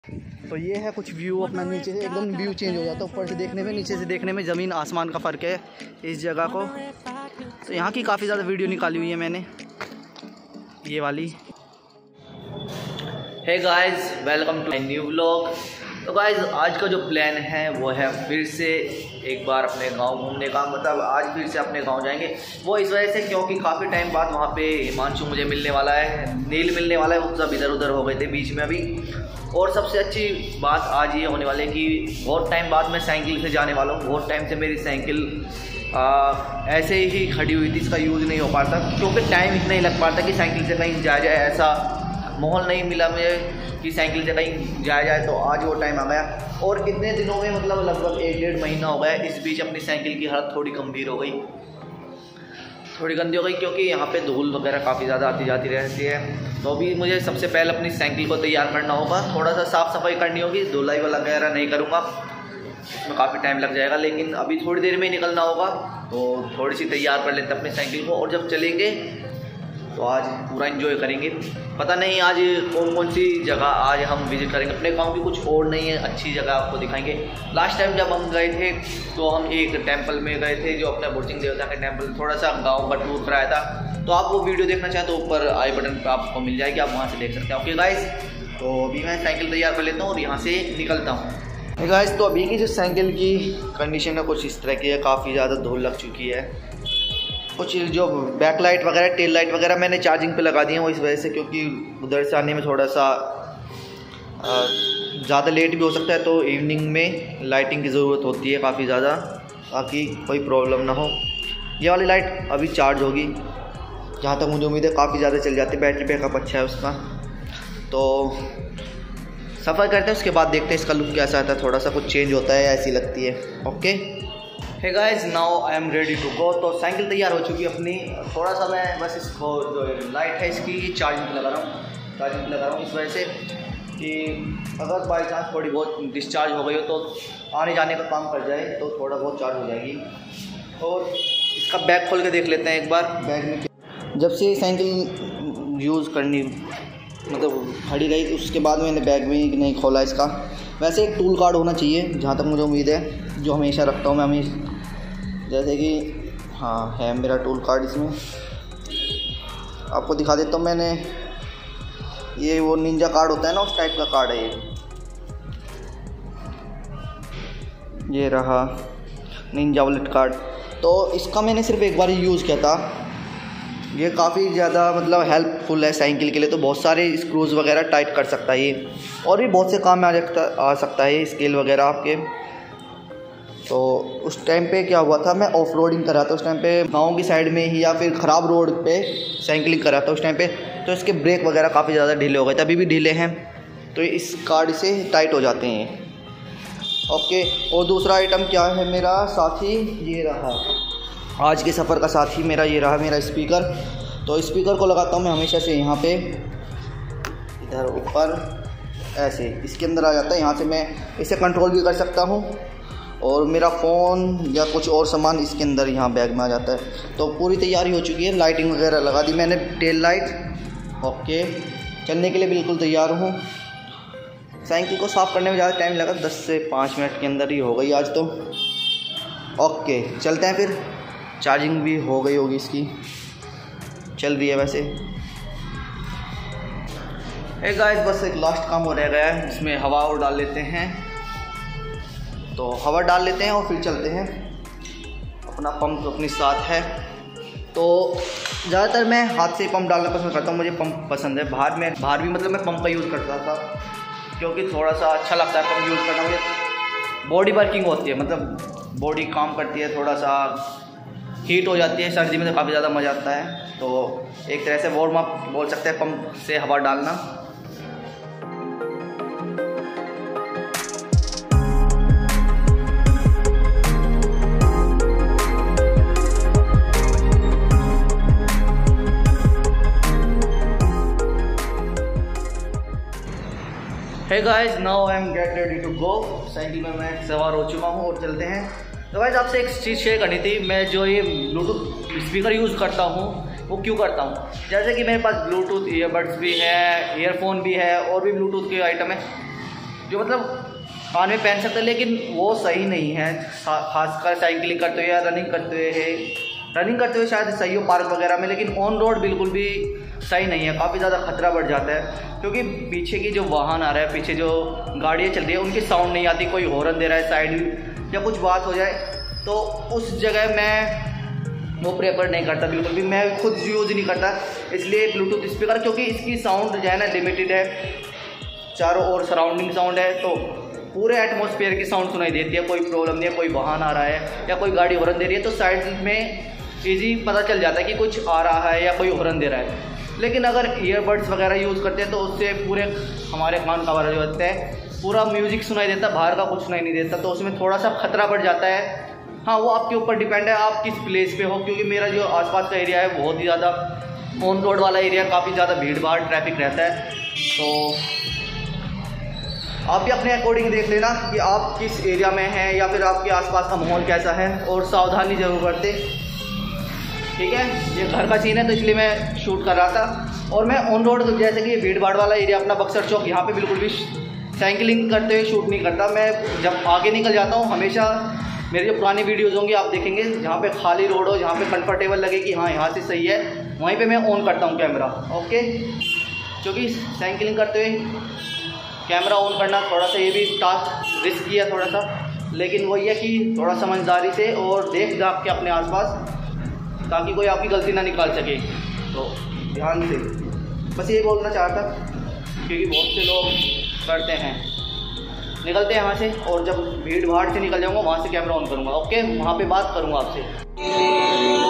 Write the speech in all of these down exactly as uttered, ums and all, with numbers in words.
तो ये है कुछ व्यू अपना, नीचे से एकदम व्यू चेंज हो जाता है, ऊपर से देखने में नीचे से देखने में ज़मीन आसमान का फ़र्क है इस जगह को। तो यहाँ की काफ़ी ज़्यादा वीडियो निकाली हुई है मैंने, ये वाली। Hey guys, welcome to my new vlog. तो गाइस आज का जो प्लान है वो है फिर से एक बार अपने गांव घूमने का, मतलब आज फिर से अपने गांव जाएंगे। वो इस वजह से क्योंकि काफ़ी टाइम बाद वहाँ पे हिमांशु मुझे मिलने वाला है, नील मिलने वाला है, वो सब इधर उधर हो गए थे बीच में अभी। और सबसे अच्छी बात आज ये होने वाली है कि बहुत टाइम बाद मैं साइकिल से जाने वाला हूँ। बहुत टाइम से मेरी साइकिल आ, ऐसे ही खड़ी हुई थी, इसका यूज़ नहीं हो पाता क्योंकि टाइम इतना ही लग पाता कि साइकिल से कहीं जाया जाए, ऐसा माहौल नहीं मिला मुझे कि साइकिल से कहीं जाया जाए। तो आज वो टाइम आ गया और कितने दिनों में, मतलब लगभग एक डेढ़ महीना हो गया। इस बीच अपनी साइकिल की हालत थोड़ी गंभीर हो गई, थोड़ी गंदी हो गई क्योंकि यहाँ पे धूल वगैरह काफ़ी ज़्यादा आती जाती रहती है। तो अभी मुझे सबसे पहले अपनी साइकिल को तैयार करना होगा, थोड़ा सा साफ़ सफाई करनी होगी, धुलाई वगैरह नहीं करूँगा, इसमें काफ़ी टाइम लग जाएगा। लेकिन अभी थोड़ी देर में ही निकलना होगा, तो थोड़ी सी तैयार कर लेते हैं अपनी साइकिल को। और जब चलेंगे तो आज पूरा एंजॉय करेंगे। पता नहीं आज कौन कौन सी जगह आज हम विज़िट करेंगे, अपने गांव की कुछ और नहीं है, अच्छी जगह आपको दिखाएंगे। लास्ट टाइम जब हम गए थे तो हम एक टेंपल में गए थे, जो अपने बुर्जिंग देवता का टेंपल, थोड़ा सा गांव का टूर कराया था। तो आप वो वीडियो देखना चाहें तो ऊपर आई बटन पर आपको मिल जाएगी, आप वहाँ से देख सकते हैं। ओके गाइस, तो अभी मैं साइकिल तैयार कर लेता हूँ और यहाँ से निकलता हूँ। गाइस तो अभी की जो साइकिल की कंडीशन है कुछ इस तरह की है, काफ़ी ज़्यादा धूल लग चुकी है। कुछ जो बैक लाइट वगैरह, टेल लाइट वगैरह मैंने चार्जिंग पे लगा दी है, वो इस वजह से क्योंकि उधर से आने में थोड़ा सा ज़्यादा लेट भी हो सकता है, तो इवनिंग में लाइटिंग की ज़रूरत होती है काफ़ी ज़्यादा, ताकि कोई प्रॉब्लम ना हो। ये वाली लाइट अभी चार्ज होगी, जहाँ तक मुझे उम्मीद है काफ़ी ज़्यादा चल जाती है, बैटरी बैकअप अच्छा है उसका। तो सफ़र करते हैं, उसके बाद देखते हैं इसका लुक कैसा आता है, थोड़ा सा कुछ चेंज होता है, ऐसी लगती है। Okay hey guys, now I am ready to go. तो साइकिल तैयार हो चुकी है अपनी, थोड़ा सा मैं बस इसको जो लाइट है इसकी चार्जिंग पे लगा रहा हूँ, चार्जिंग पे लगा रहा हूँ इस वजह से कि अगर बाई चांस थोड़ी बहुत डिस्चार्ज हो गई हो तो आने जाने का काम कर जाए तो थोड़ा बहुत चार्ज हो जाएगी। और इसका बैग खोल के देख लेते हैं एक बार। बैग में जब से साइकिल यूज़ करनी मतलब खड़ी रही उसके बाद मैंने बैग में नहीं खोला इसका। वैसे एक टूल कार्ड होना चाहिए जहाँ तक मुझे उम्मीद है, जो हमेशा रखता हूँ मैं हमेशा, जैसे कि हाँ है मेरा टूल कार्ड। इसमें आपको दिखा देता हूँ मैंने, ये वो निंजा कार्ड होता है ना, उस टाइप का कार्ड है ये ये रहा निंजा वॉलेट कार्ड। तो इसका मैंने सिर्फ एक बार ही यूज़ किया था, ये काफ़ी ज़्यादा मतलब हेल्पफुल है साइकिल के लिए। तो बहुत सारे स्क्रूज़ वगैरह टाइट कर सकता है ये, और भी बहुत से काम में आ सकता आ सकता है स्केल वगैरह आपके। तो उस टाइम पे क्या हुआ था, मैं ऑफ रोडिंग कर रहा था उस टाइम पे, गांव की साइड में ही या फिर ख़राब रोड पे साइकिलिंग कर रहा था उस टाइम पे। तो इसके ब्रेक वगैरह काफ़ी ज़्यादा ढीले हो गए थे, अभी भी ढीले हैं, तो इस कार्ड से टाइट हो जाते हैं। ओके, और दूसरा आइटम क्या है मेरा साथी, ये रहा आज के सफ़र का साथी मेरा, ये रहा मेरा स्पीकर। तो स्पीकर को लगाता हूँ मैं हमेशा से यहाँ पे, इधर ऊपर ऐसे इसके अंदर आ जाता है, यहाँ से मैं इसे कंट्रोल भी कर सकता हूँ। और मेरा फ़ोन या कुछ और सामान इसके अंदर यहाँ बैग में आ जाता है। तो पूरी तैयारी हो चुकी है, लाइटिंग वगैरह लगा दी मैंने, टेल लाइट। ओके, चलने के लिए बिल्कुल तैयार हूँ। साइकिल को साफ़ करने में ज़्यादा टाइम लगा, दस से पाँच मिनट के अंदर ही हो गई आज तो। ओके चलते हैं फिर, चार्जिंग भी हो गई होगी इसकी, चल रही है वैसे। एक गाइस बस एक लास्ट काम हो रह गया है, इसमें हवा और डाल लेते हैं। तो हवा डाल लेते हैं और फिर चलते हैं। अपना पंप अपने साथ है, तो ज़्यादातर मैं हाथ से पंप डालना पसंद करता हूँ, मुझे पंप पसंद है। बाहर में बाहर भी मतलब मैं पंप का यूज़ करता था क्योंकि थोड़ा सा अच्छा लगता है पंप यूज़ करना, मुझे बॉडी वर्किंग होती है, मतलब बॉडी काम करती है, थोड़ा सा हीट हो जाती है सर्दी में, तो काफ़ी ज़्यादा मज़ा आता है। तो एक तरह से वार्म अप बोल सकते हैं पंप से हवा डालना। Hey guys, now I am get ready to go. Cycle में मैं सवार हो चुका हूँ और चलते हैं। तो गाइस आपसे एक चीज़ शेयर करनी थी, मैं जो ये ब्लूटूथ स्पीकर यूज़ करता हूँ वो क्यों करता हूँ। जैसे कि मेरे पास ब्लूटूथ ईयरबड्स भी है, ईयरफोन भी है और भी ब्लूटूथ के आइटम है। जो मतलब कान में पहन सकते हैं, लेकिन वो सही नहीं है, खासकर साइकिलिंग करते हुए या रनिंग करते हुए है। रनिंग करते हुए शायद सही हो पार्क वगैरह में, लेकिन ऑन रोड बिल्कुल भी सही नहीं है, काफ़ी ज़्यादा खतरा बढ़ जाता है। क्योंकि पीछे की जो वाहन आ रहा है, पीछे जो गाड़ियाँ चल रही है, उनकी साउंड नहीं आती, कोई हॉर्न दे रहा है साइड या कुछ बात हो जाए, तो उस जगह मैं वो प्रेफर नहीं करता बिल्कुल भी, मैं खुद यूज़ नहीं करता इसलिए ब्लूटूथ स्पीकर, क्योंकि इसकी साउंड जो है ना लिमिटेड है, चारों ओर सराउंडिंग साउंड है, तो पूरे एटमॉस्फेयर की साउंड सुनाई देती है, कोई प्रॉब्लम नहीं है, कोई वाहन आ रहा है या कोई गाड़ी हॉर्न दे रही है तो साइड में ईजी पता चल जाता है कि कुछ आ रहा है या कोई हॉर्न दे रहा है। लेकिन अगर ईयरबड्स वगैरह यूज़ करते हैं तो उससे पूरे हमारे कान कवर हो जाते हैं, पूरा म्यूजिक सुनाई देता है, बाहर का कुछ सुनाई नहीं देता, तो उसमें थोड़ा सा खतरा बढ़ जाता है। हाँ, वो आपके ऊपर डिपेंड है आप किस प्लेस पे हो, क्योंकि मेरा जो आसपास का एरिया है बहुत ही ज़्यादा ऑन रोड वाला एरिया, काफ़ी ज़्यादा भीड़ भाड़ ट्रैफिक रहता है, तो आप भी अपने अकॉर्डिंग देख लेना कि आप किस एरिया में हैं या फिर आपके आसपास का माहौल कैसा है, और सावधानी जरूर बरतें। ठीक है, ये घर का सीन है तो इसलिए मैं शूट कर रहा था। और मैं ऑन रोड जैसे कि ये भीड़ भाड़ वाला एरिया अपना बक्सर चौक, यहाँ पे बिल्कुल भी साइकिलिंग करते हुए शूट नहीं करता। मैं जब आगे निकल जाता हूँ, हमेशा मेरी जो पुरानी वीडियोज़ होंगी आप देखेंगे, जहाँ पे खाली रोड हो, जहाँ पे कंफर्टेबल लगे कि हाँ यहाँ से सही है, वहीं पे मैं ऑन करता हूँ कैमरा। ओके, क्योंकि साइकिलिंग करते हुए कैमरा ऑन करना थोड़ा सा ये भी टास्क रिस्की है थोड़ा सा, लेकिन वही है कि थोड़ा समझदारी से और देख दाख के अपने आसपास, ताकि कोई आपकी गलती ना निकाल सके, तो ध्यान से। बस ये बोलना चाहता, क्योंकि बहुत से लोग करते हैं, निकलते हैं यहाँ से, और जब भीड़ भाड़ से निकल जाऊँगा वहाँ से कैमरा ऑन करूँगा। ओके, वहाँ पे बात करूँगा आपसे।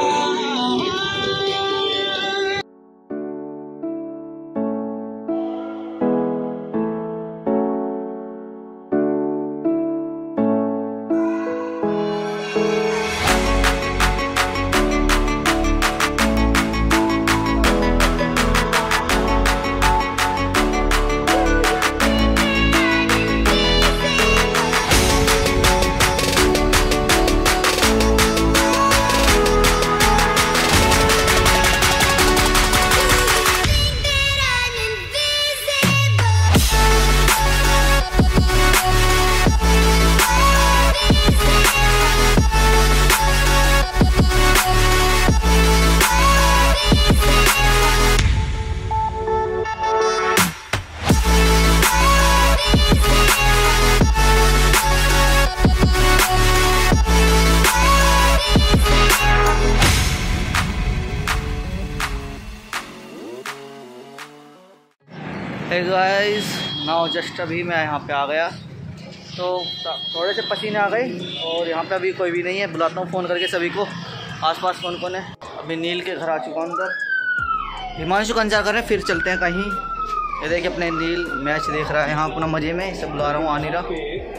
हे गाइस, नाउ जस्ट अभी मैं यहाँ पे आ गया, तो थोड़े से पसीने आ गए, और यहाँ पे अभी कोई भी नहीं है। बुलाता हूँ फ़ोन करके सभी को, आसपास कौन कौन है। अभी नील के घर आ चुका हूँ अंदर, हिमांशु का इंतजार कर रहे हैं, फिर चलते हैं कहीं। ये देखिए अपने नील मैच देख रहा है यहाँ अपना मज़े में, सब बुला रहा हूँ, आ नहीं रहा।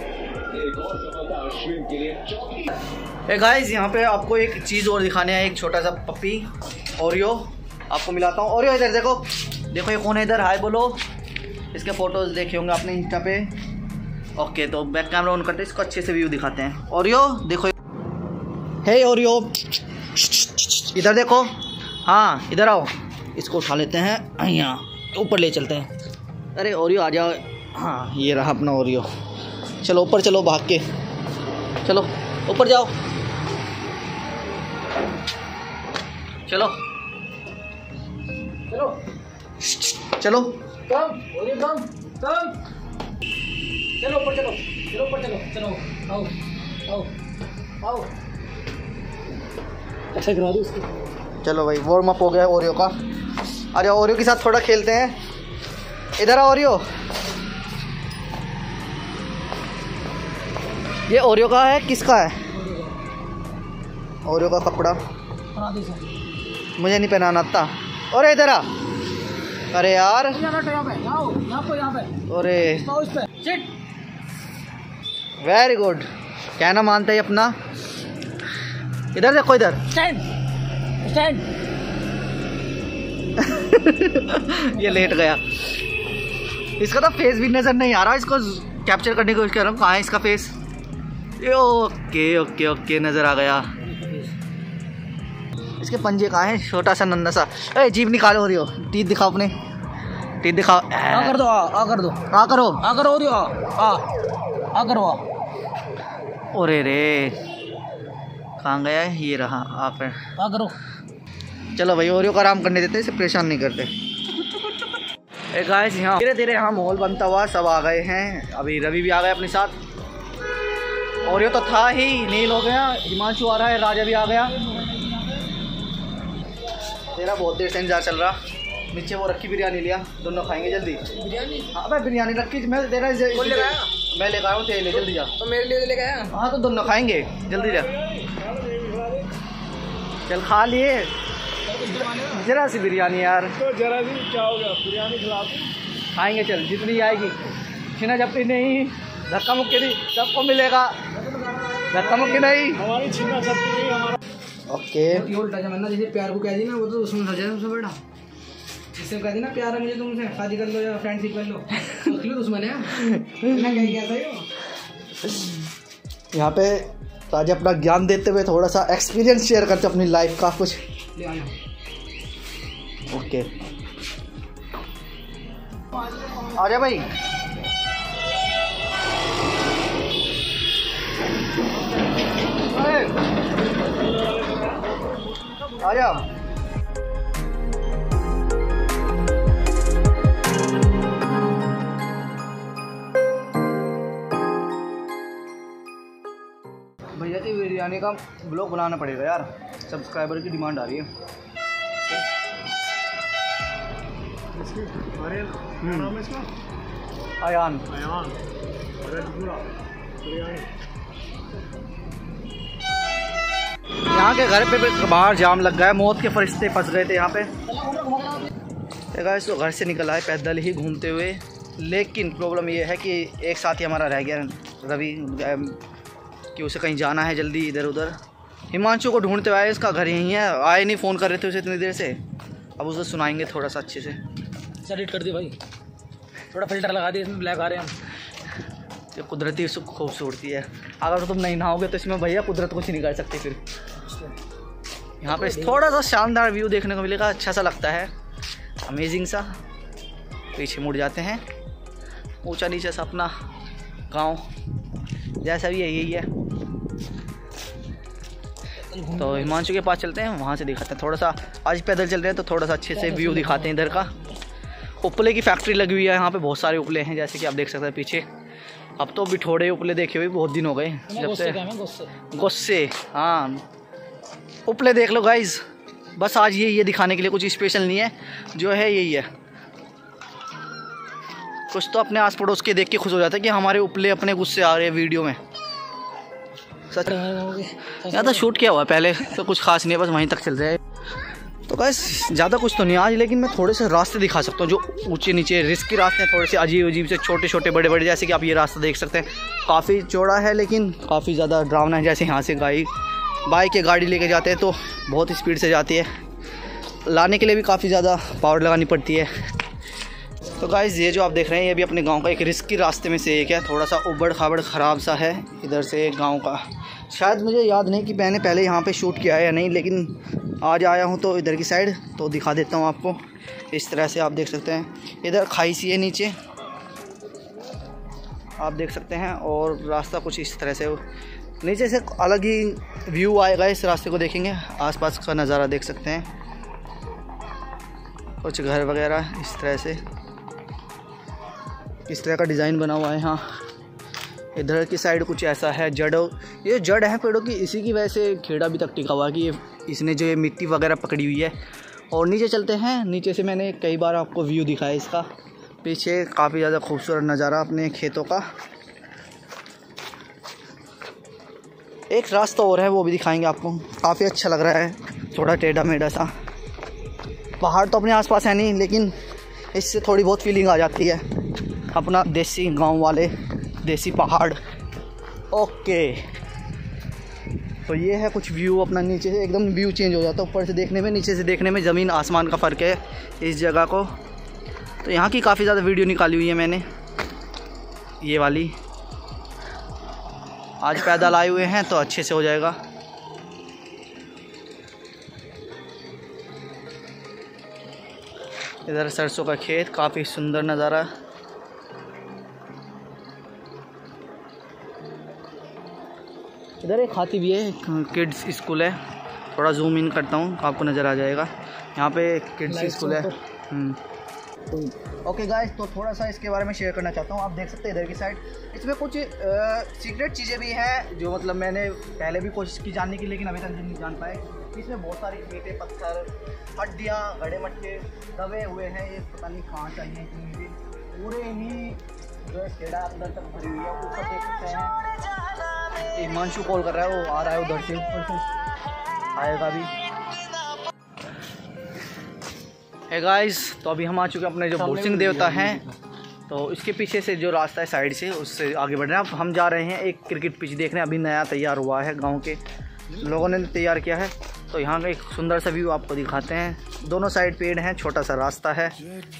हे गाइस, यहाँ पे आपको एक चीज़ और दिखाने है, एक छोटा सा पप्पी ओरियो आपको मिलाता हूँ। ओरियो इधर देखो, देखो ये कौन है इधर, हाय बोलो। इसके फ़ोटोज़ देखे होंगे आपने इंस्टा पे। ओके, तो बैक कैमरा ऑन करते हैं, इसको अच्छे से व्यू दिखाते हैं। ओरियो देखो, हे ओरियो इधर देखो, हाँ इधर आओ, इसको उठा लेते हैं, यहाँ ऊपर ले चलते हैं। अरे ओरियो आ जाओ, हाँ ये रहा अपना ओरियो। चलो ऊपर चलो, भाग के चलो ऊपर जाओ, चलो चलो चलो कम ओरियो कम कम, चलो ऊपर चलो, चलो ऊपर चलो, चलो आओ आओ आओ, ऐसा करा दो उसको। चलो भाई, वार्म अप हो गया ओरियो का। आ जाओ, ओरियो के साथ थोड़ा खेलते हैं। इधर आओ ओरियो, ये ओरियो का है, किसका है? ओरियो का कपड़ा मुझे नहीं पहनाना आता। और इधर आ, अरे यार, अरे वेरी गुड, कहना मानता है अपना। इधर देखो, इधर स्टैंड स्टैंड। ये लेट गया, इसका तो फेस भी नजर नहीं आ रहा, इसको कैप्चर करने की कोशिश कर रहा हूँ। कहाँ है इसका फेस? ओके ओके ओके, नजर आ गया। इसके पंजे कहाँ हैं? छोटा सा नन्ना सा। अरे जीभ निकालो, हो रही हो, टीथ दिखाओ अपने। टी दिखा। आ कर दो, आ आ कर दो, आ करो, आ करो आ आ आ करो आ। अरे रे कहाँ गया है? ये रहा। आप आ करो। चलो भाई ओरियो को आराम करने देते, इसे परेशान नहीं करते। एक गाइस यहाँ धीरे धीरे यहाँ माहौल बनता हुआ सब आ गए हैं। अभी रवि भी आ गया अपने साथ। ओरियो तो था ही, नील हो गया, हिमांशु आ रहा है, राजा भी आ गया। तेरा बहुत देर से इंतजार चल रहा। नीचे वो रखी बिरयानी लिया, दोनों खाएंगे जल्दी। बिरयानी? हाँ भाई बिरयानी रखी मैं दे रहा हूँ। मैं लेकर आया हूँ, तेरे लिए जल्दी जा। तो मेरे लिए लेके आया। हाँ तो दोनों खाएंगे, जल्दी जा। चल खा लिए जरा सी बिरयानी यार। तो जरा सी क्या हो गया, बिरयानी खिला खाएंगे। चल जितनी आएगी, छीना झपटी नहीं, धक्का मुक्की नहीं, सबको मिलेगा। धक्का मुक्की नहीं, हमारी छीना झपटी नहीं हमारा। ओके उल्टा जमाना जैसे प्यार को कह दी ना, वो तो उसमें सजा सबसे बड़ा। जिससे कह दी ना प्यार है मुझे तुमसे, शादी कर लो या फ्रेंडशिप कर लो, सोच लो दुश्मन है ना। क्या कहता है यहाँ पे राजा अपना ज्ञान देते हुए थोड़ा सा एक्सपीरियंस शेयर करते अपनी लाइफ का कुछ। ले आया। ओके आजा भाई। आजा। भैया की बिरयानी का ब्लॉग बनाना पड़ेगा यार, सब्सक्राइबर की डिमांड आ रही है। आयान यहाँ के घर पे बाहर जाम लग गया है, मौत के फरिश्ते फंस गए थे यहाँ पे। गाइस तो घर से निकल आए पैदल ही घूमते हुए, लेकिन प्रॉब्लम ये है कि एक साथी हमारा रह गया रवि, कि उसे कहीं जाना है जल्दी इधर उधर। हिमांशु को ढूंढते हुए आए, इसका घर यहीं है, आए नहीं, फ़ोन कर रहे थे उसे इतनी देर से। अब उसे सुनाएंगे थोड़ा सा अच्छे से। एडिट कर दी भाई, थोड़ा फिल्टर लगा दिया, इसमें ब्लैक आ रहे हैं। ये कुदरती खूबसूरती है, अगर तुम नहीं नहाओगे तो इसमें भैया कुदरत कुछ नहीं कर सकती। फिर यहाँ पे थोड़ा सा शानदार व्यू देखने को मिलेगा, अच्छा सा लगता है, अमेजिंग सा। पीछे मुड़ जाते हैं, ऊंचा नीचा सा अपना गांव जैसा भी है यही है। तो हिमांशु के पास चलते हैं, वहाँ से दिखाते हैं थोड़ा सा। आज पैदल चल रहे हैं तो थोड़ा सा अच्छे से व्यू दिखाते हैं इधर का। उपले की फैक्ट्री लगी हुई है यहाँ पे, बहुत सारे उपले हैं जैसे कि आप देख सकते हैं पीछे। अब तो बिठोड़े उपले देखे हुए बहुत दिन हो गए जब से। गुस्से, हाँ उपले देख लो गाइज। बस आज ये ये दिखाने के लिए कुछ स्पेशल नहीं है, जो है यही है। कुछ तो अपने आस पड़ोस के देख के खुश हो जाता है कि हमारे उपले अपने गुस्से आ रहे हैं वीडियो में। सच यहाँ तो शूट किया हुआ है पहले, तो कुछ खास नहीं है, बस वहीं तक चल रहा है। तो गाइस ज़्यादा कुछ तो नहीं आज, लेकिन मैं थोड़े से रास्ते दिखा सकता हूँ जो ऊंचे नीचे रिस्की रास्ते हैं, थोड़े से अजीब अजीब से, छोटे छोटे बड़े बड़े। जैसे कि आप ये रास्ता देख सकते हैं, काफ़ी चौड़ा है लेकिन काफ़ी ज़्यादा डरावना है। जैसे यहाँ से गाड़ी बाइक या गाड़ी लेके जाते हैं तो बहुत स्पीड से जाती है, लाने के लिए भी काफ़ी ज़्यादा पावर लगानी पड़ती है। तो गाइस ये जो आप देख रहे हैं ये भी अपने गांव का एक रिस्की रास्ते में से एक है, थोड़ा सा उबड़ खाबड़ ख़राब सा है इधर से गांव का। शायद मुझे याद नहीं कि मैंने पहले यहाँ पे शूट किया है या नहीं, लेकिन आज आया हूँ तो इधर की साइड तो दिखा देता हूँ आपको। इस तरह से आप देख सकते हैं, इधर खाई सी है नीचे आप देख सकते हैं, और रास्ता कुछ इस तरह से नीचे से अलग ही व्यू आएगा। इस रास्ते को देखेंगे, आसपास का नज़ारा देख सकते हैं, कुछ घर वगैरह इस तरह से, इस तरह का डिज़ाइन बना हुआ है यहाँ। इधर की साइड कुछ ऐसा है, जड़ों ये जड़ है पेड़ों की, इसी की वजह से खेड़ा भी तक टिका हुआ है कि ये इसने जो ये मिट्टी वगैरह पकड़ी हुई है। और नीचे चलते हैं, नीचे से मैंने कई बार आपको व्यू दिखाया इसका, पीछे काफ़ी ज़्यादा खूबसूरत नज़ारा अपने खेतों का। एक रास्ता और है वो भी दिखाएंगे आपको, काफ़ी अच्छा लग रहा है, थोड़ा टेढ़ा मेढ़ा सा। पहाड़ तो अपने आसपास है नहीं, लेकिन इससे थोड़ी बहुत फीलिंग आ जाती है, अपना देसी गांव वाले देसी पहाड़। ओके तो ये है कुछ व्यू अपना, नीचे से एकदम व्यू चेंज हो जाता है, ऊपर से देखने में नीचे से देखने में ज़मीन आसमान का फ़र्क है इस जगह को। तो यहाँ की काफ़ी ज़्यादा वीडियो निकाली हुई है मैंने, ये वाली। आज पैदल आए हुए हैं तो अच्छे से हो जाएगा। इधर सरसों का खेत, काफ़ी सुंदर नज़ारा। इधर एक हाथी भी है, किड्स स्कूल है। थोड़ा जूम इन करता हूँ, आपको नज़र आ जाएगा। यहाँ पे किड्स स्कूल है। ओके गाइस, तो थोड़ा सा इसके बारे में शेयर करना चाहता हूँ। आप देख सकते हैं इधर की साइड, इसमें कुछ सीक्रेट चीज़ें भी हैं जो मतलब मैंने पहले भी कोशिश की जानने की, लेकिन अभी तक नहीं जान पाए। इसमें बहुत सारे ईंटें, पत्थर, हड्डियाँ, गड़े मट्टे दबे हुए हैं। ये पता नहीं कहाँ चाहिए कि पूरे ही जो है खेड़ा अंदर तक भरी हुई है। ऊपर देख सकते हैं हिमांशु कॉल कर रहा है, वो आ रहा है उधर से, ऊपर से आएगा भी। है गाइस, तो अभी हम आ चुके हैं अपने जो बोरसिंह देवता हैं, तो इसके पीछे से जो रास्ता है साइड से, उससे आगे बढ़ रहे हैं। अब हम जा रहे हैं एक क्रिकेट पिच देखने, अभी नया तैयार हुआ है, गांव के लोगों ने तैयार किया है। तो यहाँ का एक सुंदर सा व्यू आपको दिखाते हैं। दोनों साइड पेड़ हैं, छोटा सा रास्ता है।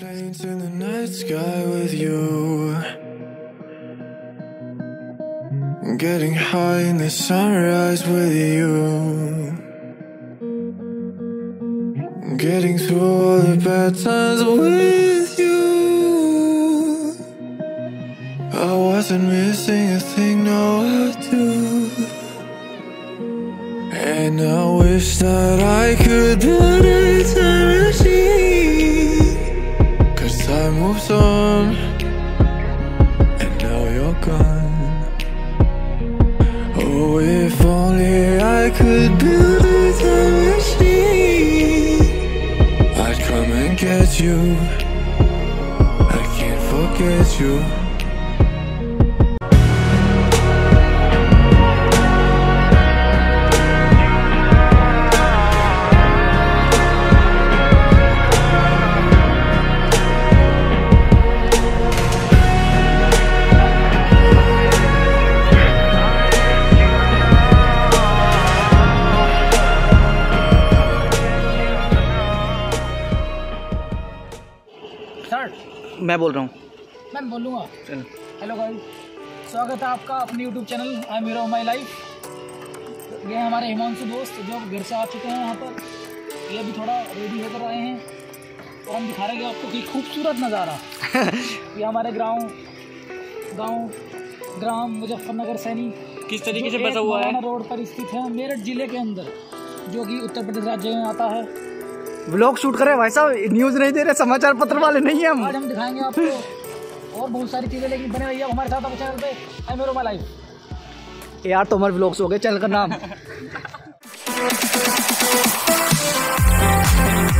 Getting high in the sunrise with you, getting through all the bad times with you. I wasn't missing a thing, now I do. And I wish that I could build a time machine, 'cause time moves on, and now you're gone. Oh, if only I could build a time machine, I'd come and get you. I can't forget you. मैं बोल रहा हूँ, मैं बोलूँगा। Hello guys, स्वागत है आपका अपने YouTube channel I am hero my life. ये हमारे हिमांशु दोस्त जो घर से आ चुके हैं यहाँ पर, ये भी थोड़ा रेडी होकर आए हैं और हम दिखा रहे हैं आपको कि खूबसूरत नज़ारा। ये हमारे गाँव गाँव ग्राम मुजफ्फरनगर सैनी किस तरीके से बसा हुआ है, रोड पर स्थित है, मेरठ जिले के अंदर, जो कि उत्तर प्रदेश राज्य में आता है। व्लॉग शूट कर रहे हैं भाई साहब, न्यूज़ नहीं दे रहे, समाचार पत्र वाले नहीं है हम। आज हम दिखाएंगे आपको और बहुत सारी चीज़ें, लेकिन बने रहिए हमारे साथ अपने चैनल पे I am hero my life. यार तो हमारे व्लॉग्स हो गए, चैनल का नाम